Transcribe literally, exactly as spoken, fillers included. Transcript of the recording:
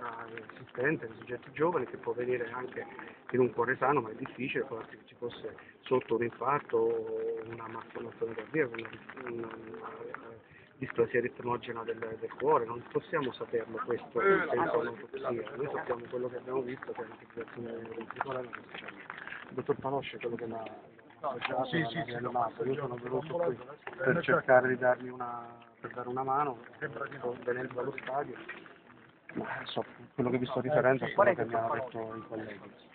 ancora esistente, di soggetti giovani, che può venire anche in un cuore sano, ma è difficile, può darsi che ci fosse sotto un infarto o una malformazione cardiaca, una, una, una displasia ritmogena del, del cuore. Non possiamo saperlo questo senza un'autopsia, noi sappiamo quello che abbiamo visto, che è una fibrillazione ventricolare. Il dottor Panosce, quello che l'ha appoggiato, Sì, sì, sì, rianimato. Io sono venuto qui per cercare di dargli una, per dare una mano, sto venendo dallo stadio, ma so, quello che vi sto riferendo è quello che mi hanno detto i colleghi.